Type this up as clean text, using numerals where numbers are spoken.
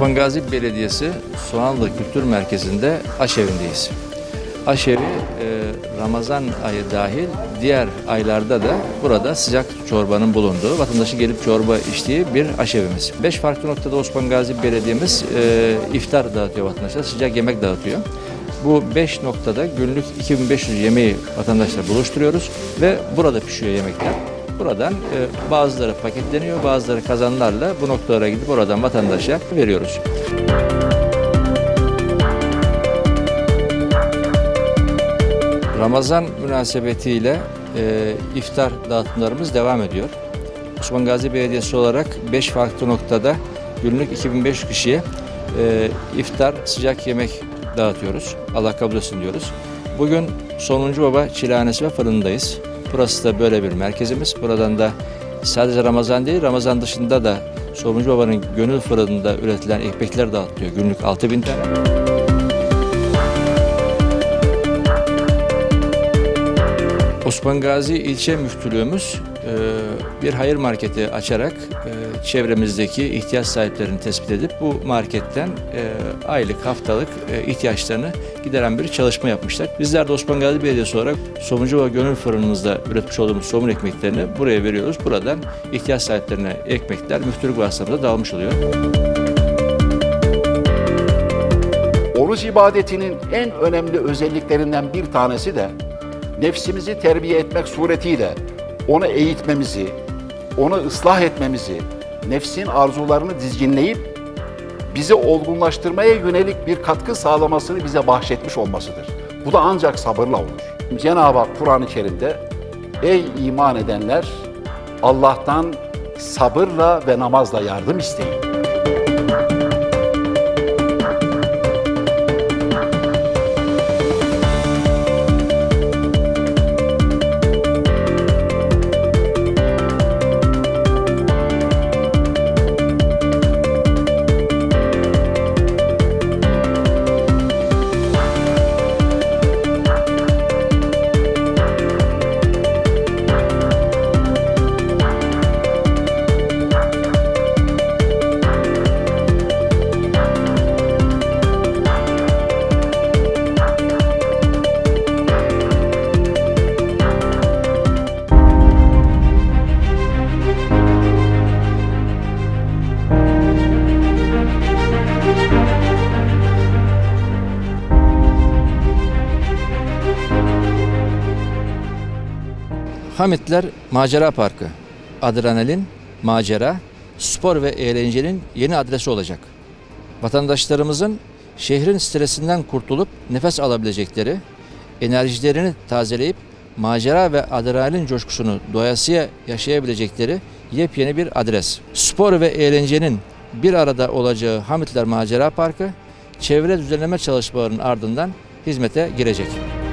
Osman Gazi Belediyesi Soğanlı Kültür Merkezi'nde aşevindeyiz. Aşevi Ramazan ayı dahil diğer aylarda da burada sıcak çorbanın bulunduğu, vatandaşın gelip çorba içtiği bir aşevimiz. 5 farklı noktada Osman Gazi Belediye'miz iftar dağıtıyor vatandaşlara, sıcak yemek dağıtıyor. Bu 5 noktada günlük 2500 yemeği vatandaşlar buluşturuyoruz ve burada pişiyor yemekler. Buradan bazıları paketleniyor, bazıları kazanlarla bu noktalara gidip oradan vatandaşa veriyoruz. Ramazan münasebetiyle iftar dağıtımlarımız devam ediyor. Osman Gazi Belediyesi olarak 5 farklı noktada günlük 2500 kişiye iftar sıcak yemek dağıtıyoruz. Allah kabul etsin diyoruz. Bugün Sonuncu Baba Çilehanesi ve Fırını'ndayız. Burası da böyle bir merkezimiz. Buradan da sadece Ramazan değil, Ramazan dışında da Sonuncu Baba'nın gönül fırınında üretilen ekmekler dağıtılıyor. Günlük 6000 tane. Osman Gazi İlçe Müftülüğümüz bir hayır marketi açarak çevremizdeki ihtiyaç sahiplerini tespit edip bu marketten aylık, haftalık ihtiyaçlarını gideren bir çalışma yapmışlar. Bizler de Osman Gazi Belediyesi olarak Sonuncu Baba Gönül Fırınımızda üretmiş olduğumuz somun ekmeklerini buraya veriyoruz. Buradan ihtiyaç sahiplerine ekmekler müftülük vasıtamızda dağılmış oluyor. Oruç ibadetinin en önemli özelliklerinden bir tanesi de nefsimizi terbiye etmek suretiyle onu eğitmemizi, onu ıslah etmemizi, nefsin arzularını dizginleyip bizi olgunlaştırmaya yönelik bir katkı sağlamasını bize bahşetmiş olmasıdır. Bu da ancak sabırla olur. Cenab-ı Hak Kur'an-ı Kerim'de ey iman edenler Allah'tan sabırla ve namazla yardım isteyin. Hamitler Macera Parkı, adrenalin, macera, spor ve eğlencenin yeni adresi olacak. Vatandaşlarımızın şehrin stresinden kurtulup nefes alabilecekleri, enerjilerini tazeleyip macera ve adrenalin coşkusunu doyasıya yaşayabilecekleri yepyeni bir adres. Spor ve eğlencenin bir arada olacağı Hamitler Macera Parkı, çevre düzenleme çalışmalarının ardından hizmete girecek.